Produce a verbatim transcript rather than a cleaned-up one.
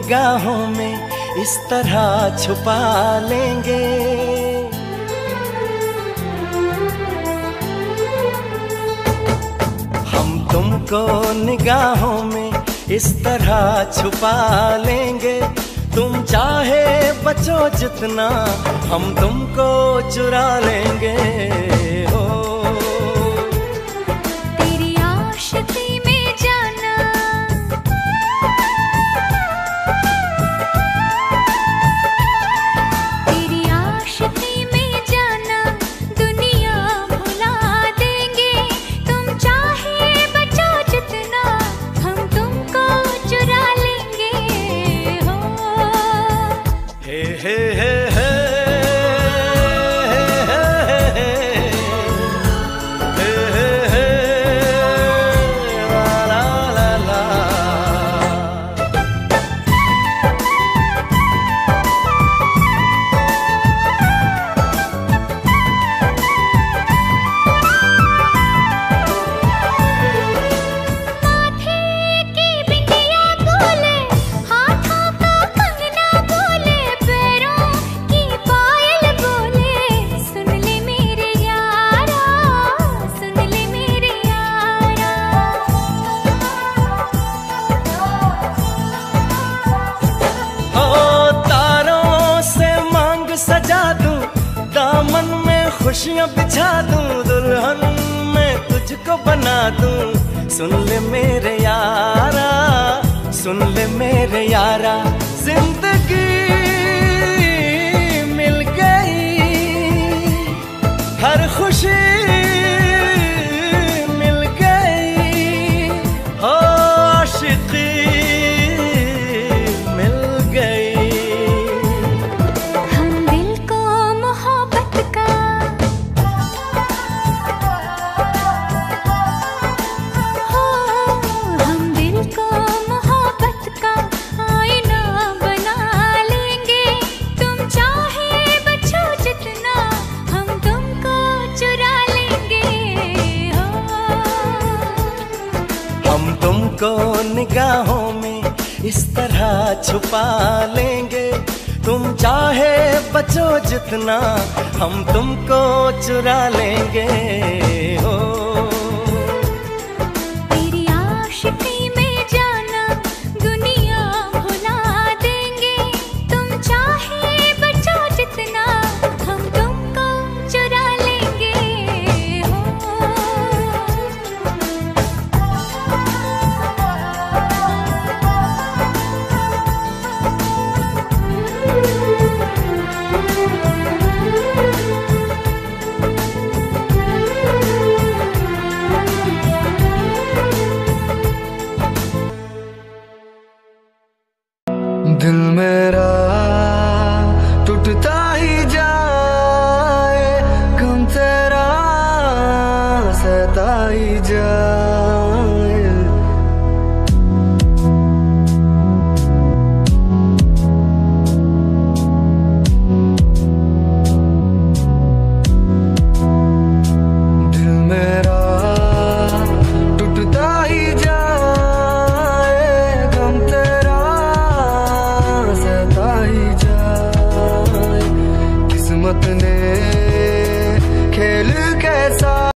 निगाहों में इस तरह छुपा लेंगे। हम तुमको निगाहों में इस तरह छुपा लेंगे। तुम चाहे बचो जितना, हम तुमको चुरा लेंगे। हो तेरी आशिकी में जाना, तेरी आशिकी में जाना, दुनिया भुला देंगे। तुम चाहे बचो जितना, हम तुमको चुरा लेंगे। हो हे हे हे हे खुशियाँ बिछा दूं, दुल्हन मैं तुझको बना दूं। सुन ले मेरे यारा, सुन ले मेरे यारा, जिंदगी मिल गई, हर खुशी मिल गई। हो आशिकी मिल गई। हम दिल को मोहब्बत का, हो हम दिल को मोहब्बत का आईना बना लेंगे। तुम चाहे बचो जितना, हम तुमको चुरा लेंगे। हो हम तुमको निगाहों में इस तरह छुपा लेंगे। तुम चाहे बचो जितना, हम तुमको चुरा लेंगे। हो